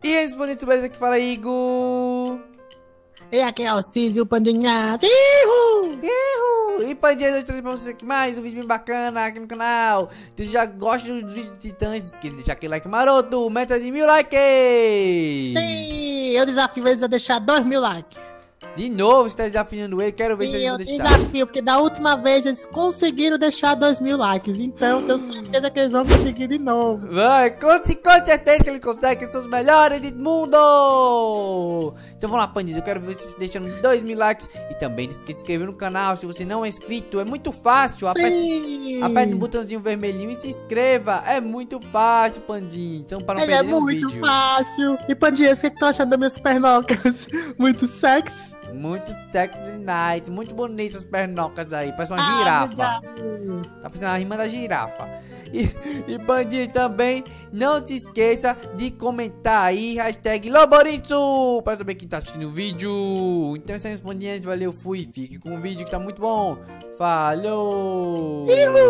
E aí, Bonito, beleza? Aqui fala Igor. E aqui é o Cis e o Pandinha. Ihu! E Pandinha, eu trouxe pra vocês aqui mais um vídeo bem bacana aqui no canal. Se já gosta dos vídeos de Titãs, não esqueça de deixar aquele like maroto. Meta de 1000 likes. Sim, eu desafio eles a deixar 2000 likes. De novo, você tá desafiando ele. Quero ver se eles Eu vão deixar. desafio, porque da última vez eles conseguiram deixar 2000 likes. Então, eu tenho certeza que eles vão conseguir de novo. Vai, com certeza que ele consegue, que são os melhores do mundo. Então vamos lá, Pandinhas, eu quero ver vocês deixando 2000 likes. E também não esqueça de se inscrever no canal, se você não é inscrito. É muito fácil, aperte no botãozinho vermelhinho e se inscreva. É muito fácil, Pandinha. Então para não Ele perder é nenhum muito vídeo. fácil. E Pandinhas, o que tu achando das minhas pernocas? Muito sexy? Muito sexy night, muito bonitas as pernocas aí, parece uma Obrigado. Tá parecendo a rima da girafa. E Pandinha, também não se esqueça de comentar aí, hashtag Loborito, para saber quem tá assistindo o vídeo. Então é isso aí, Pandinhas, valeu, fui, fique com o vídeo que tá muito bom. Falou!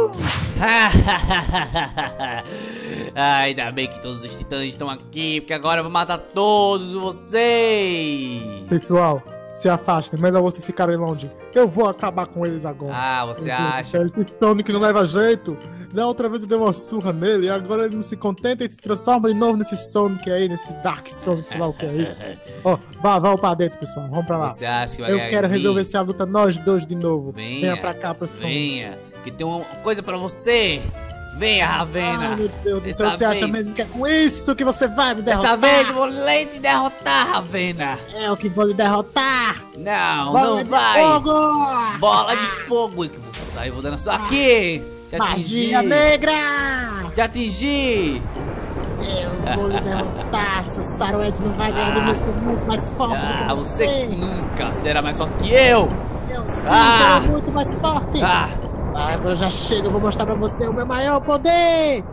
Ainda bem que todos os titãs estão aqui, porque agora eu vou matar todos vocês. Pessoal, se afastem, mas vocês ficarem longe. Eu vou acabar com eles agora. Ah, você acha? Esse Sonic não leva jeito. Da outra vez eu dei uma surra nele e agora ele não se contenta e se transforma de novo nesse Sonic aí, nesse Dark Sonic, sei lá o que é isso. Ó, vamos pra dentro, pessoal. Vamos pra lá. Você acha que vai Eu ganhar quero de mim? resolver essa luta nós dois de novo. Venha pra cá, pro Sonic. Venha, que tem uma coisa pra você. Venha, Ravena. Ai, meu Deus do Dessa céu, você acha vez- mesmo que é com isso que você vai me derrotar? Dessa vez eu vou lhe te derrotar, Ravena. É o que vou lhe derrotar. Não, Bola não de vai. fogo. Bola de fogo que eu vou soltar. Eu vou dando só aqui. Te Magia atingi. negra. Te atingi. Eu vou lhe derrotar, seu Sarués não vai ganhar de mim, eu sou muito mais forte do Ah, que você nunca será mais forte que eu. Eu sim, Ah. sou muito mais forte. Ah, Agora eu já chego, eu vou mostrar pra você o meu maior poder.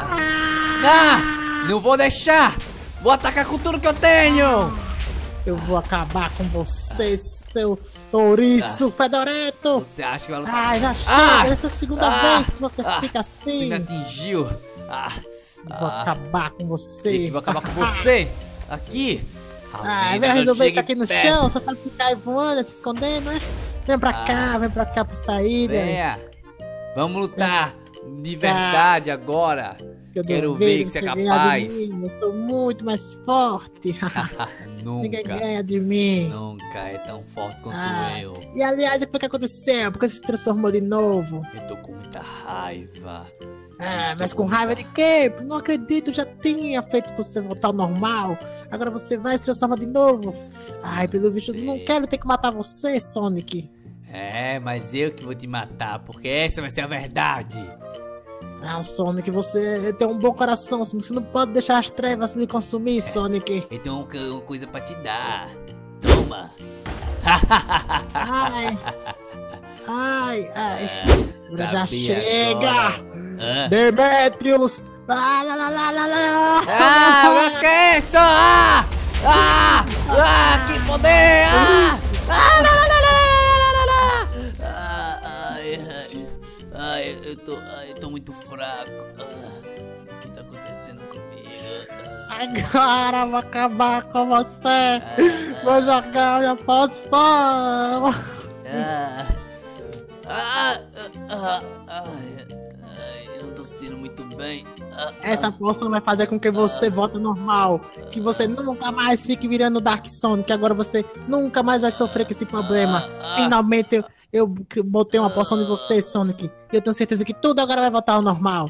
não vou deixar. Vou atacar com tudo que eu tenho. Eu vou acabar com você, seu ouriço fedorento. Você acha que vai lutar? Ai, já chega, Ah. essa é a segunda Ah. vez que você fica Você assim. me atingiu. Vou acabar com você. E que vou acabar com você. Aqui. Ai, Ravena, vem resolver não isso aqui no chegue perto. chão, só sabe ficar aí voando, se escondendo, né? Vem pra cá pra sair, né? Venha. Vamos lutar de verdade agora. Quero ver que você é capaz. Eu sou muito mais forte. Ninguém Nunca. ganha de mim. Nunca é tão forte quanto eu. E aliás, o que foi que aconteceu? Porque você se transformou de novo? Eu tô com muita raiva. Ah, mas Estou com raiva de quê? Não acredito, já tinha feito você voltar ao normal. Agora você vai se transformar de novo. Ai, pelo visto, eu não quero ter que matar você, Sonic. É, mas eu que vou te matar, porque essa vai ser a verdade. Ah, Sonic, você tem um bom coração, Sonic. Você não pode deixar as trevas lhe consumir, Sonic. Eu tenho uma coisa pra te dar. Toma. Ai. Ai. Agora já Sabia chega. agora. Ah. Demetrius. Lá, lá, lá, lá, lá, lá. Ah, o que é isso? Que poder! Lá, lá, lá, lá, lá, lá. Ai, eu tô muito fraco. O que tá acontecendo comigo? Agora eu vou acabar com você. Vou jogar minha poção. Eu não tô sentindo muito bem. Essa poção vai fazer com que você volte ao normal. Que você nunca mais fique virando Dark Sonic. Agora você nunca mais vai sofrer com esse problema. Finalmente eu botei uma poção em você, Sonic. E eu tenho certeza que tudo agora vai voltar ao normal.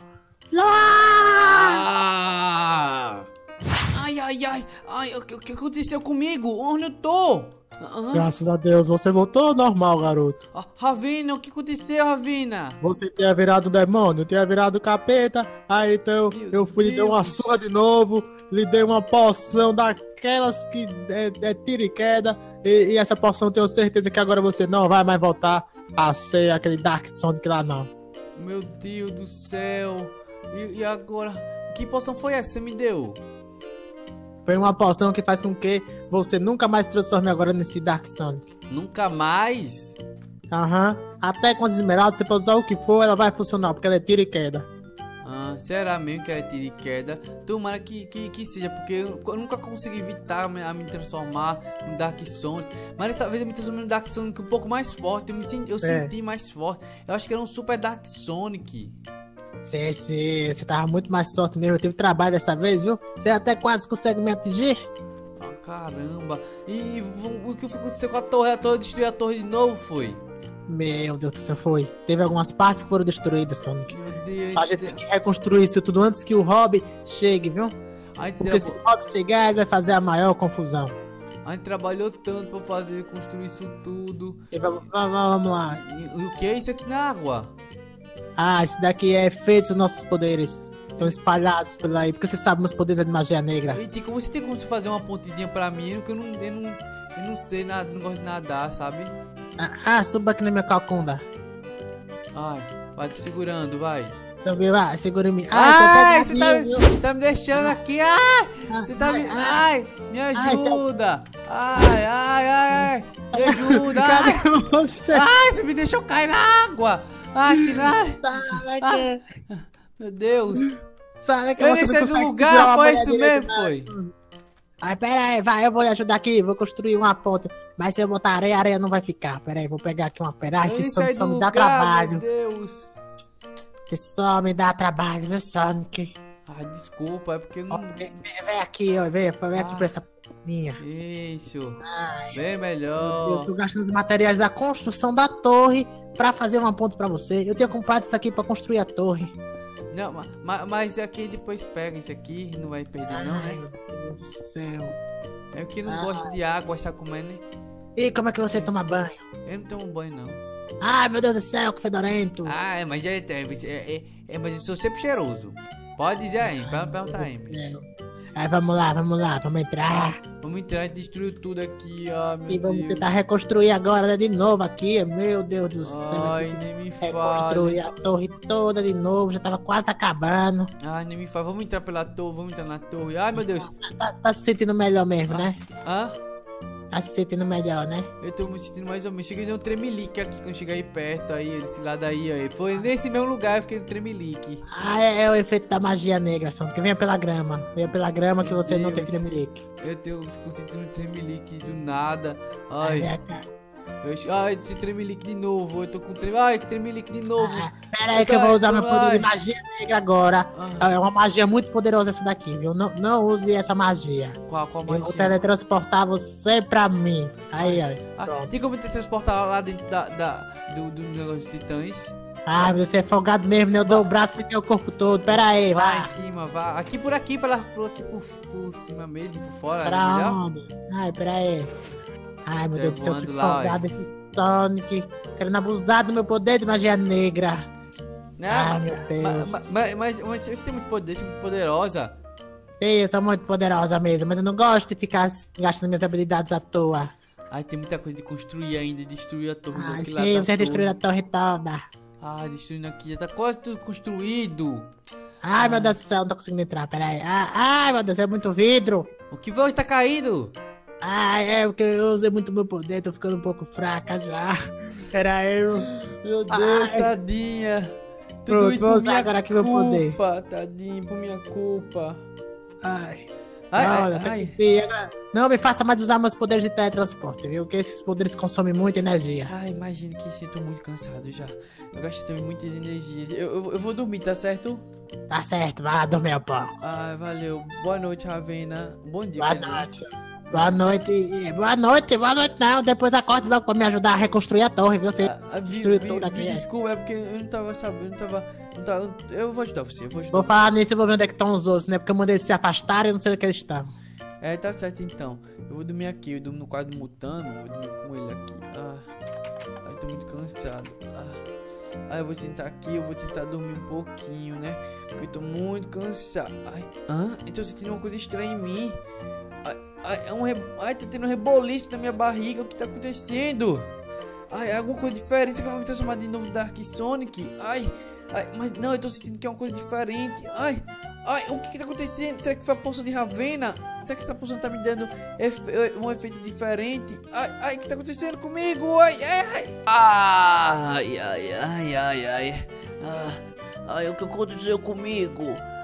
Ai, o que aconteceu comigo? Onde eu tô? Graças a Deus, você voltou ao normal, garoto. Ravena, o que aconteceu, Ravena? Você tinha virado demônio, tinha virado capeta. Aí então eu fui lhe dei uma Deus. surra de novo. Lhe dei uma poção daquelas que é tiro e queda. E essa poção eu tenho certeza que agora você não vai mais voltar a ser aquele Dark Sonic lá, não. Meu Deus do céu. E agora? Que poção foi essa que você me deu? Foi uma poção que faz com que você nunca mais se transforme agora nesse Dark Sonic. Nunca mais? Aham. Até com as esmeraldas, você pode usar o que for, ela vai funcionar, porque ela é tiro e queda. será mesmo que ela é tiro e queda? Tomara que seja, porque eu nunca consegui evitar a me transformar no Dark Sonic. Mas dessa vez eu me transformei no Dark Sonic um pouco mais forte. Eu senti mais forte. Eu acho que era um Super Dark Sonic. Sim, você tava muito mais sorte mesmo. Eu tive trabalho dessa vez, viu? Você até quase consegue me atingir. Ah, caramba. E o que aconteceu com a torre? A torre destruiu a torre de novo, foi? Meu Deus do céu, foi. Teve algumas partes que foram destruídas, Sonic. Meu Deus. A gente tem que reconstruir isso tudo antes que o Rob chegue, viu? Porque se o Rob chegar, ele vai fazer a maior confusão. A gente trabalhou tanto pra fazer, construir isso tudo. Vamos lá. E o que é isso aqui na água? Ah, isso daqui é feito dos nossos poderes. Estão espalhados por aí. Porque você sabe, meus poderes é de magia negra. E você tem como fazer uma pontezinha pra mim? Porque eu não sei nada, não gosto de nadar, sabe? Suba aqui na minha calcunda. Ai, vai te segurando, vai. Vai, segura em mim. Você tá me deixando aqui. Você tá me... Ai, me ajuda. Ai, me ajuda. Cadê você? Você me deixou cair na água. Meu Deus. Eu deixei do lugar, foi isso mesmo, foi? Ai, pera aí, vai, eu vou lhe ajudar aqui, vou construir uma ponte. Mas se eu botar areia, a areia não vai ficar. Pera aí, vou pegar aqui uma pedra. Esse só me dá trabalho. Meu Deus. Você só me dá trabalho, viu, Sonic? Desculpa, é porque eu não... Vem aqui, ó, vem aqui pra essa minha. Isso. Ai, bem melhor. Eu tô gastando os materiais da construção da torre pra fazer uma ponte pra você. Eu tinha comprado isso aqui pra construir a torre. Não, mas aqui depois pega isso aqui, não vai perder não, né? Meu Deus do céu. É que eu não gosto de água, sabe como é, né? E como é que você toma banho? Eu não tomo banho, não. Ai, meu Deus do céu, que fedorento. Mas mas eu sou sempre cheiroso. Pode dizer aí, perguntar aí. Aí, vamos lá, vamos entrar. Vamos entrar e destruir tudo aqui, meu E vamos Deus. tentar reconstruir agora, né, de novo aqui, meu Deus do céu. Ai, nem me fale. Reconstruir a torre toda de novo, já tava quase acabando. Ai, nem me fale, vamos entrar pela torre, vamos entrar na torre. Ai, meu Deus. Tá se sentindo melhor mesmo, né? Tá se sentindo melhor, né? Eu tô me sentindo mais ou menos. Cheguei no tremelique aqui quando cheguei aí perto, aí, esse lado aí. Foi nesse mesmo lugar eu fiquei no tremelique. É o efeito da magia negra, Sonic. Venha pela grama. Venha pela grama que você não tem tremelique. Eu fico sentindo tremelique do nada. Ai. Ai, esse tremelique de novo. Eu tô com tremelique. Ai, que tremelique de novo. Pera aí que eu vou usar meu poder de magia negra agora. É uma magia muito poderosa essa daqui, viu? Não use essa magia. Qual magia? Eu vou teletransportar você pra mim. Aí, ó. Tem como teletransportar lá dentro do negócio de titãs? Você é folgado mesmo, né? Eu dou o braço e o corpo todo. Pera aí, vai. Vai em cima, vai. Aqui por por cima mesmo, por fora. Pra onde? Ai, pera aí. Ai, meu Deus do céu, que folgado esse Sonic. Querendo abusar do meu poder de magia negra. Não, meu Deus. Mas você tem muito poder, você é muito poderosa. Sim, eu sou muito poderosa mesmo, mas eu não gosto de ficar gastando minhas habilidades à toa. Ai, tem muita coisa de construir ainda, destruir a torre daquele lado. Sim, você destruiu a torre toda. Destruindo aqui, já tá quase tudo construído. Ai, meu Deus do céu, não tô conseguindo entrar, peraí. Ai, meu Deus, é muito vidro. O que foi? Tá caindo? É porque eu usei muito meu poder, tô ficando um pouco fraca já. Peraí. Meu Deus, tadinha. Tudo isso por minha agora aqui culpa, tadinho, por minha culpa. Ai. Ai. Não me faça mais usar meus poderes de teletransporte, viu? Porque esses poderes consomem muita energia. Imagino que sinto muito cansado já. Eu gastei também muitas energias. Eu vou dormir, tá certo? Tá certo, vai dormir um pouco. Valeu. Boa noite, Ravena. Bom dia. Boa noite. Boa noite. Boa noite não. Depois acorde logo pra me ajudar a reconstruir a torre, viu? Você destruiu tudo aqui. Desculpa, é porque eu não tava sabendo, eu vou ajudar você, Vou falar nisso e vou ver onde é que estão os outros, né? Porque eu mandei eles se afastarem e eu não sei onde é que eles estão. Tá certo então. Eu vou dormir aqui, eu durmo no quarto do Mutano, vou dormir com ele aqui. Ai, tô muito cansado. Eu vou sentar aqui, eu vou tentar dormir um pouquinho, né? Porque eu tô muito cansado. Eu tô sentindo uma coisa estranha em mim. Tá tendo um reboliço na minha barriga. O que tá acontecendo? É alguma coisa diferente. Você vai me transformar de novo em Dark Sonic? Mas não, eu tô sentindo que é uma coisa diferente. O que tá acontecendo? Será que foi a poção de Ravena? Será que essa poção tá me dando um efeito diferente? O que tá acontecendo comigo? Ai, o que aconteceu comigo?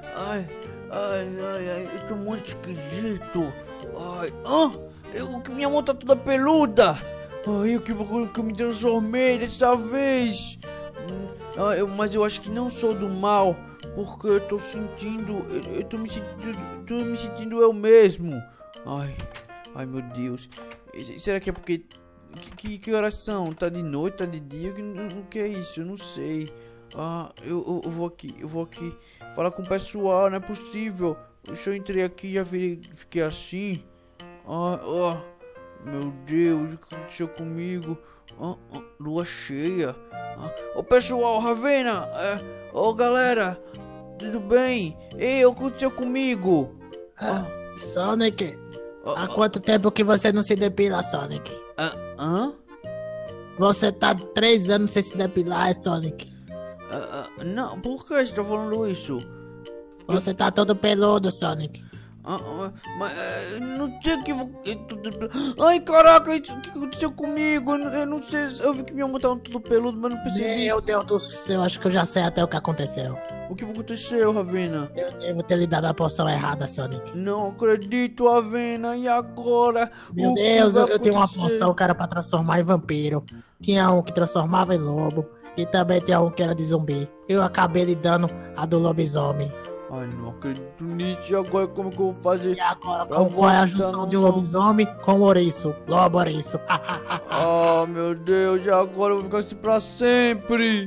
Ai, eu tô muito esquisito. Ai, que minha mão tá toda peluda. Ai, que eu me transformei dessa vez. Mas eu acho que não sou do mal, porque eu tô me sentindo eu mesmo. Ai, meu Deus. Será que é porque... Que horas são? Tá de noite, tá de dia? O que é isso? Eu não sei. Eu vou aqui falar com o pessoal, não é possível. Eu entrei aqui e já fiquei assim. Meu Deus, o que aconteceu comigo? Lua cheia. Ô pessoal, Ravena! Galera, tudo bem? Ei, o que aconteceu comigo? Sonic, há quanto tempo que você não se depila, Sonic? Você tá 3 anos sem se depilar, Sonic. Não, por que você tá falando isso? Você tá todo peludo, Sonic. Mas não sei que... Ai, caraca, o que aconteceu comigo? Eu não sei, eu vi que minha mão tava tudo peludo, mas não percebi. Meu Deus do céu, acho que eu já sei até o que aconteceu. O que aconteceu, Ravena? Eu devo ter lhe dado a poção errada, Sonic. Não acredito, Ravena, e agora? Meu Deus, eu tenho uma poção, cara, pra transformar em vampiro. Tinha um que transformava em lobo, e também tinha um que era de zumbi. Eu acabei lhe dando a do lobisomem. Ai, não acredito nisso. E agora como que eu vou fazer? E agora, qual é a junção de um lobisomem com um ouriço? Lobo ouriço. Meu Deus, e agora eu vou ficar assim pra sempre.